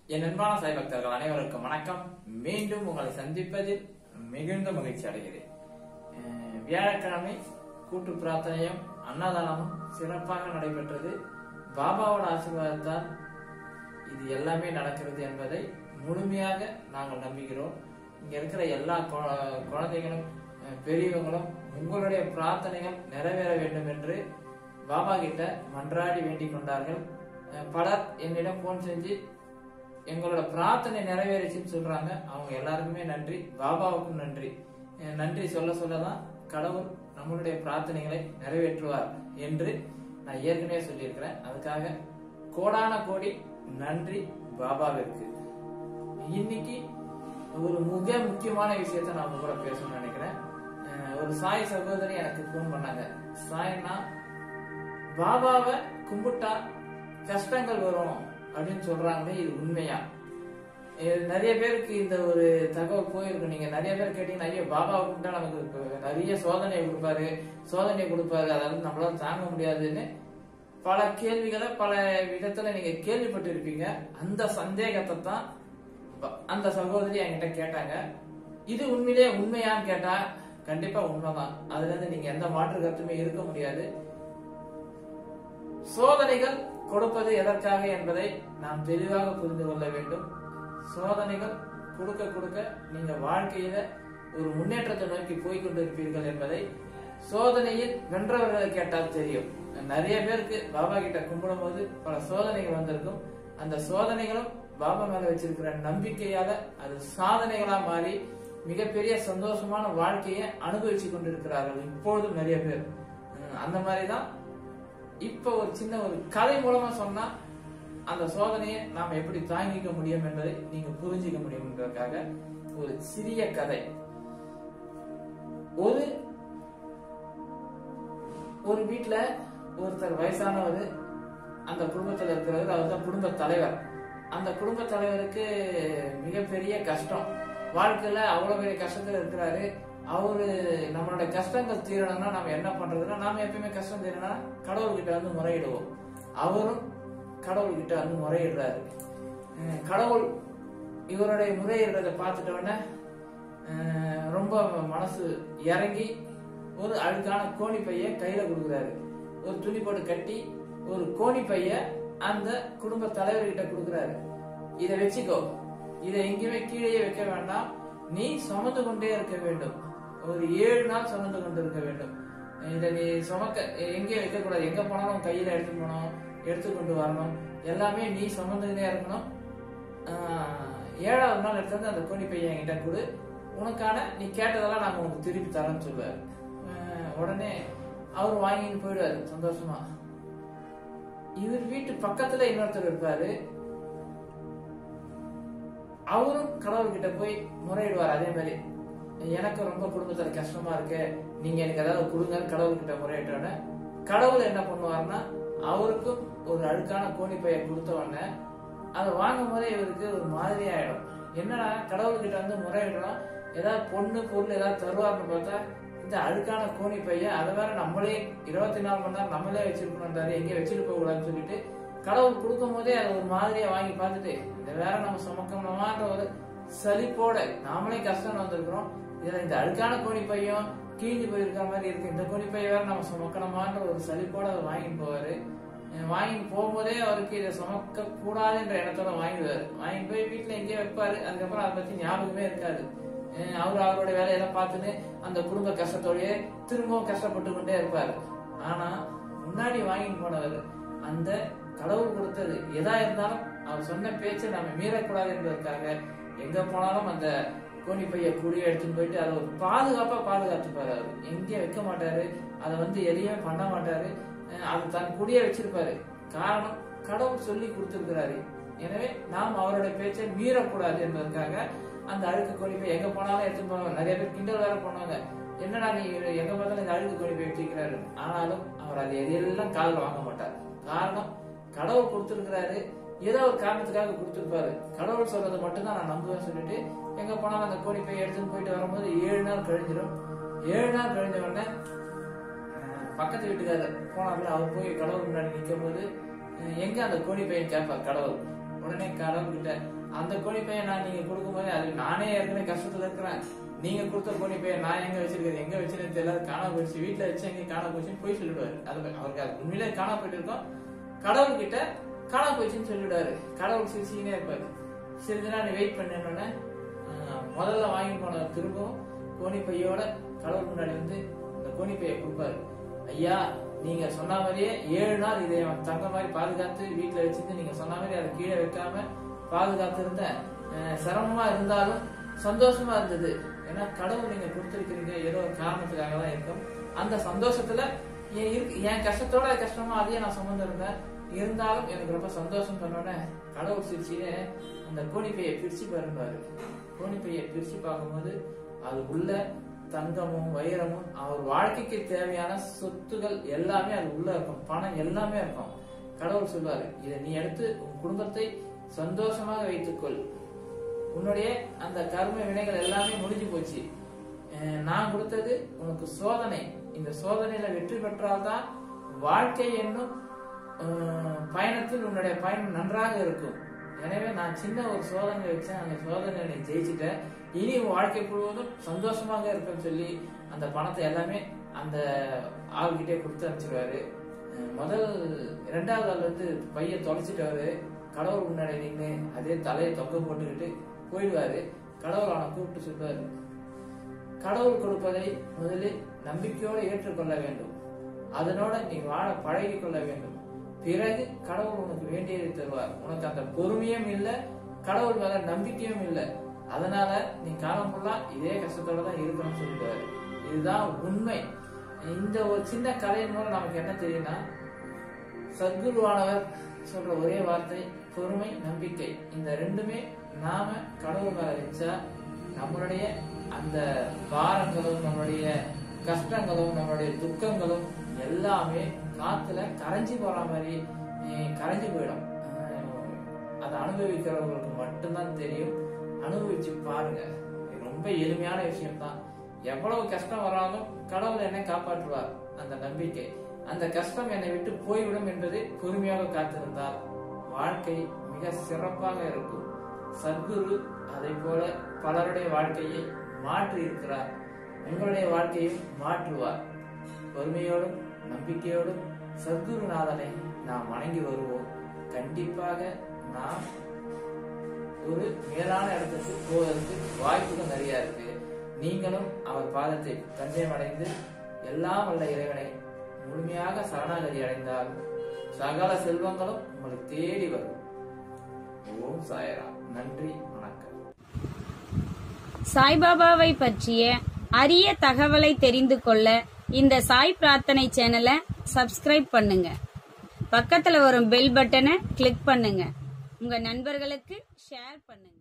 என் அன்பான சாய் பக்தர்கள் அனைவருக்கும் வணக்கம். மீண்டும் உங்களை சந்திப்பதில் மிகுந்த மகிழ்ச்சி அடைகிறேன். வியாழக்கிழமை கூட்டு பிரார்த்தனையும் அன்னதானமும் சிறப்பாக நடைபெற்றது. பாபாவோட ஆசீர்வாதத்தால் இது எல்லாமே நடக்கிறது என்பதை முழுமையாக நாங்கள் நம்புகிறோம். இங்க இருக்கிற எல்லா குழந்தைகளும் பெரியவங்களும் உங்களுடைய பிரார்த்தனைகள் நிறைவேற வேண்டும் என்று பாபா கிட்ட மன்றாடி வேண்டிக் கொண்டார்கள். பலர் என்னிடம் போன் செஞ்சு எங்களோட பிரார்த்தனை நிறைவேறிச்சுன்னு சொல்றாங்க. அவங்க எல்லாருக்குமே நன்றி, பாபாவுக்கும் நன்றி. நன்றி சொல்ல சொல்லதான் கடவுள் நம்மளுடைய பிரார்த்தனைகளை நிறைவேற்றுவார் என்று நான் ஏற்கனவே சொல்லியிருக்கிறேன். அதுக்காக கோடான கோடி நன்றி பாபாவிற்கு. இன்னைக்கு ஒரு மிக முக்கியமான விஷயத்த நான் உங்க கூட பேசணும்னு நினைக்கிறேன். ஒரு சாய் சகோதரி எனக்கு போன் பண்ணாங்க. சாய்னா பாபாவை கும்பிட்டா கஷ்டங்கள் வரும் அப்படின்னு சொல்றாங்களே, இது உண்மையா? நிறைய பேருக்கு இந்த ஒரு தகவல் போயிருக்கு. நீங்க நிறைய பேர் கேட்டீங்கன்னா, ஐயோ பாபாவை கும்பிட்டா நமக்கு நிறைய சோதனை கொடுப்பாரு, அதாவது நம்மளால தாங்க முடியாதுன்னு பல கேள்விகளை பல விதத்துல நீங்க கேள்விப்பட்டு இருப்பீங்க. அந்த சந்தேகத்தை தான் அந்த சகோதரி என்கிட்ட கேட்டாங்க. இது உண்மையான்னு கேட்டா கண்டிப்பா உண்மைதான். அதுல இருந்து நீங்க எந்த மாற்று கருத்துமே இருக்க முடியாது. சோதனைகள் கொடுப்பது எதற்காக என்பதை நாம் தெளிவாக புரிந்து கொள்ள வேண்டும். சோதனைகள் கொடுக்க கொடுக்க நீங்க வாழ்க்கையில ஒரு முன்னேற்றத்தை நோக்கி போய்கொண்டிருப்பீர்கள் என்பதை சோதனையில் வென்றவர்களை கேட்டால் தெரியும். நிறைய பேருக்கு பாபா கிட்ட கும்பிடும் போது பல சோதனைகள் வந்திருக்கும். அந்த சோதனைகளும் பாபா மேல வச்சிருக்கிற நம்பிக்கையால அது சாதனைகளா மாறி மிகப்பெரிய சந்தோஷமான வாழ்க்கையை அனுபவிச்சு கொண்டிருக்கிறார்கள் இப்பொழுதும் நிறைய பேர். அந்த மாதிரிதான் இப்ப ஒரு சின்ன ஒரு கதை மூலமா சொன்னா அந்த சோதனையை நாம எப்படி தாங்கிக்க முடியும் என்பதை நீங்க புரிஞ்சிக்க முடியும்ன்றதுக்காக ஒரு சிறிய கதை. ஒரு வீட்டுல ஒருத்தர் வயசானவர், அந்த குடும்பத்தில் இருக்கிறவர், அவர் தான் குடும்ப தலைவர். அந்த குடும்ப தலைவருக்கு மிகப்பெரிய கஷ்டம், வாழ்க்கையில அவ்வளவு பெரிய கஷ்டத்துல இருக்கிறாரு. அவரு நம்மளோட கஷ்டங்கள் தீரணும்னா நம்ம என்ன பண்றதுன்னா, நாம எப்பயுமே கஷ்டம் தீரணும்னா கடவுள்கிட்ட வந்து முறையிடுவோம். அவரும் கடவுள்கிட்ட வந்து முறையிடுறாரு. கடவுள் இவருடைய முறையிடுறதை பார்த்துட்ட உடனே ரொம்ப மனசு இறங்கி ஒரு அழுக்கான கோணி பைய கையில கொடுக்குறாரு. ஒரு துணி போட்டு கட்டி ஒரு கோணி பைய அந்த குடும்ப தலைவர்கிட்ட கொடுக்குறாரு. இதை வச்சுக்கோ, இதை எங்கேயுமே கீழே வைக்க வேண்டாம், நீ சுமந்து கொண்டே இருக்க வேண்டும். ஒரு 7 நாள் சுமந்து கொண்டு இருக்க வேண்டும். இதை நீ சுமக்க எங்கேயும் வைக்க கூடாது. எங்க போனாலும் கையில எடுத்துட்டு போனோம், எடுத்துக்கொண்டு வரணும், எல்லாமே நீ சுமந்துகிட்டே இருக்கணும். 7வது நாள் எடுத்து அந்த கோணி பையன் என்கிட்ட கொடு, உனக்கான நீ கேட்டதெல்லாம் நாங்க உனக்கு திருப்பி தரேன்னு சொல்லுவாரு. உடனே அவர் வாங்கிட்டு போயிடுவாரு சந்தோஷமா. இவர் வீட்டு பக்கத்துல இன்னொருத்தர் இருப்பாரு. அவரும் கடவுள்கிட்ட போய் முறையிடுவார். அதே மாதிரி எனக்கு ரொம்ப குடும்பத்துல கஷ்டமா இருக்கு, நீங்க எனக்கு ஏதாவது கொடுங்கன்னு கடவுள்கிட்ட முறையிட்டோட கடவுள் என்ன பண்ணுவாருன்னா, அவருக்கும் ஒரு அழுக்கான கோணி பைய கொடுத்த உடனே அதை வாங்கும் போதே இவருக்கு ஒரு மாதிரி ஆயிடும். என்னடா கடவுள்கிட்ட வந்து முறையிடணும், ஏதாவது பொண்ணு பொருள் ஏதாவது தருவார்னு பார்த்தா இந்த அழுக்கான கோணி பைய அதை வேற நம்மளே 24 மணி நேரம் நம்மளே வச்சிருக்கணும்ன்றாரு, எங்கேயும் வச்சுட்டு போக கூடாதுன்னு சொல்லிட்டு கடவுள் கொடுக்கும் போதே அதை ஒரு மாதிரியா வாங்கி பார்த்துட்டு இதை வேற நம்ம சுமக்கணுமான்ற ஒரு சலிப்போட நாமளே கஷ்டம் வந்திருக்கிறோம். இதுல இந்த அழுக்கான கோணி பையும் கீழ்ந்து போயிருக்கிற மாதிரி இருக்கு, இந்த கோணி பைய வேற நம்ம சுமக்கணுமான்ற ஒரு சலிப்போட அதை வாங்கிட்டு போவாரு. வாங்கிட்டு போகும்போதே அவருக்கு இதை சுமக்க கூடாதுன்ற எண்ணத்தோட வாங்கிடுவாரு. வாங்கிட்டு போய் வீட்டுல எங்கேயோ வைப்பாரு. அதுக்கப்புறம் அதை பத்தி ஞாபகமே இருக்காது. அவரோட வேலையெல்லாம் பார்த்துன்னு அந்த குடும்ப கஷ்டத்தோடய திரும்பவும் கஷ்டப்பட்டு கொண்டே இருப்பாரு. ஆனா முன்னாடி வாங்கிட்டு போனவர் அந்த கடவுள் கொடுத்தது எதா இருந்தாலும் அவர் சொன்ன பேச்சை நம்ம மீறக்கூடாது என்பதற்காக எங்க போனாலும் அந்த கோணி பைய கூடிய எடுத்துட்டு போயிட்டு அதை ஒரு பாதுகாத்துப்பாரு. அவர் எங்கேயும் வைக்க மாட்டாரு, அதை வந்து எதையுமே பண்ண மாட்டாரு, அது தன் கூடிய வச்சிருப்பாரு. காரணம் கடவுள் சொல்லி கொடுத்திருக்கிறாரு. எனவே நாம் அவருடைய பேச்சை மீறக்கூடாது என்பதற்காக அந்த அழுக்கு கோணி பை எங்க போனாலும் எடுத்துட்டு போவாங்க. நிறைய பேர் கிண்டல் வேற பண்ணுவாங்க, என்னடா நீ எங்க பார்த்தாலும் இந்த அழுக்கு கோணி பை வச்சிருக்கிறாரு. ஆனாலும் அவர் அது எதையெல்லாம் காலில் வாங்க மாட்டார். காரணம் கடவுள் கொடுத்திருக்கிறாரு, ஏதோ ஒரு காரணத்துக்காக கொடுத்திருப்பாரு. கடவுள் சொல்றது மட்டும்தான் நான் நம்புவேன் சொல்லிட்டு எங்க போனாலும் அந்த கோணி பைய எடுத்துட்டு போயிட்டு வரும்போது 7 நாள் கழிஞ்சிடும். 7 நாள் கழிஞ்ச உடனே பக்கத்து வீட்டுக்காரர் போனாப்புல அவர் போய் கடவுள் முன்னாடி நிற்கும் போது எங்க அந்த கோணி பையன் கேட்பார் கடவுள். உடனே கடவுள்கிட்ட. அந்த கோணிப்பையை நான் நீங்க கொடுக்கும்போது அது நானே ஏற்கனவே கஷ்டத்துல இருக்கிறேன், நீங்க கொடுத்த கோணிப்பையை நான் எங்க வச்சிருக்கேன், எங்க வச்சிருக்கேன் தெரியல, காணாம போயிடுச்சு, வீட்டுல வச்சு எங்க காணாம போயிடுச்சுன்னு போய் சொல்லிடுவாரு. அவருக்கு அது உண்மையிலே காணாம போயிட்டு இருக்கோம், கடவுள்கிட்ட காணாம போயிடுச்சுன்னு சொல்லிவிடுவாரு. கடவுள் சிரிச்சுக்கினே இருப்பாரு. சிறிது நாள் வெயிட் பண்ணோன்னே முதல்ல வாங்கி போன திரும்பவும் கோணிப்பையோட கடவுள் முன்னாடி வந்து இந்த கோணிப்பையை கொடுப்பாரு. ஐயா, நீங்க சொன்ன மாதிரியே 7 நாள் இதை தங்க மாதிரி பாதுகாத்து வீட்டுல வச்சிருந்து நீங்க சொன்ன மாதிரி அதை கீழே வைக்காம பாதுகாத்து இருந்த, சிரமமா இருந்தாலும் சந்தோஷமா இருந்தது. ஏன்னா கடவுள் நீங்க கொடுத்திருக்கிறீங்க, ஏதோ ஒரு காரணத்துக்காக தான் இருக்கும். அந்த சந்தோஷத்துல என் கஷ்டத்தோட கஷ்டமா அதையே நான் சுமந்து இருந்தேன், இருந்தாலும் எனக்கு ரொம்ப சந்தோஷம். சொன்னோட கடவுள் சிரிச்சியே அந்த கோணிப்பையை பிரிச்சு பாருப்பாரு. கோணிப்பையை பிரிச்சு பார்க்கும்போது அது உள்ள தங்கமும் வைரமும் அவர் வாழ்க்கைக்கு தேவையான சொத்துகள் எல்லாமே அது உள்ள இருக்கும், பணம் எல்லாமே இருக்கும். கடவுள் சொல்வாரு, இதை நீ எடுத்து உன் குடும்பத்தை சந்தோஷமாக வைத்துக்கொள், உன்னுடைய அந்த கர்ம வினைகள் எல்லாமே முடிஞ்சு போச்சு, நான் கொடுத்தது உனக்கு சோதனை, இந்த சோதனையில வெற்றி பெற்றால்தான் வாழ்க்கை என்னும் பயணத்தில் உன்னுடைய பயணம் நன்றாக இருக்கும். எனவே நான் சின்ன ஒரு சோதனை வச்சேன், அந்த சோதனை ஜெயிச்சுட்ட, இனி வாழ்க்கை முழுவதும் சந்தோஷமாக இருக்குன்னு சொல்லி அந்த பணத்தை எல்லாமே அந்த ஆள்கிட்டே கொடுத்து அனுப்பிச்சிருவாரு. ரெண்டாவது ஆள் வந்து பைய தொலைச்சிட்டாரு. கடவுள் முன்னாடி நின்று அதே தலையை தொங்க போட்டுக்கிட்டு போயிடுவாரு. கடவுள் அவனை கூப்பிட்டு சொல்வாரு, கடவுள் கொடுப்பதை முதலில் நம்பிக்கையோடு ஏற்றுக்கொள்ள வேண்டும், அதனோட நீ வாழ பழகி கொள்ள வேண்டும், பிறகு கடவுள் உனக்கு வேண்டியதை தருவார். உனக்கு அந்த பொறுமையும் இல்லை, கடவுள் மேல நம்பிக்கையும் இல்லை, அதனால நீ காலம் ஃபுல்லா இதே கஷ்டத்தோட தான் இருக்கணும்னு சொல்லிடுவாரு. இதுதான் உண்மை. இந்த ஒரு சின்ன கதையின் மூலம் நமக்கு என்ன தெரியும்னா, சத்குருவானவர் சொல்ற ஒரே வார்த்தை பொறுமை, நம்பிக்கை. இந்த ரெண்டுமே நாம கடவுள் மேல வச்சா நம்மளுடைய அந்த பாரங்களும் நம்மளுடைய கஷ்டங்களும் நம்மளுடைய துக்கங்களும் எல்லாமே காத்துல கரைஞ்சி போற மாதிரி கரைஞ்சி போயிடும். அதை அனுபவிக்கிறவங்களுக்கு மட்டும்தான் தெரியும். அனுபவிச்சு பாருங்க, ரொம்ப எளிமையான விஷயம் தான். எவ்வளவு கஷ்டம் வராலும் கடவுள் என்னை காப்பாற்றுவார், அந்த நம்பிக்கை. அந்த கஷ்டம் என்னை விட்டு போய்விடும் என்பது பொறுமையாக காத்திருந்தால் வாழ்க்கை மிக சிறப்பாக இருக்கும். சத்குரு அதை போல பலருடைய வாழ்க்கையை மாற்றி இருக்கிறார், உங்களுடைய வாழ்க்கையை மாற்றுவார். பொறுமையோடும் நம்பிக்கையோடும் சத்குருநாதனை நாம் வணங்கி வருவோம். கண்டிப்பாக நாம் ஒரு மேலான இடத்துக்கு போவதற்கு வாய்ப்புகள் நிறைய இருக்கு. நீங்களும் அவர் பாதத்தை தஞ்சம் அடைந்து எல்லாம் வல்ல இறைவனை முழுமையாக சரணாகதி அடைந்தால் சகல செல்வங்களும் உங்களுக்கு தேடி வரும். ஓம் சாய்ராம். நன்றி, வணக்கம். சாய்பாபாவை பற்றிய அரிய தகவலை தெரிந்து கொள்ள இந்த சாய் பிரார்த்தனை சேனலை சப்ஸ்கிரைப் பண்ணுங்க, பக்கத்துல வரும் பெல் பட்டனை கிளிக் பண்ணுங்க, உங்க நண்பர்களுக்கு ஷேர் பண்ணுங்க.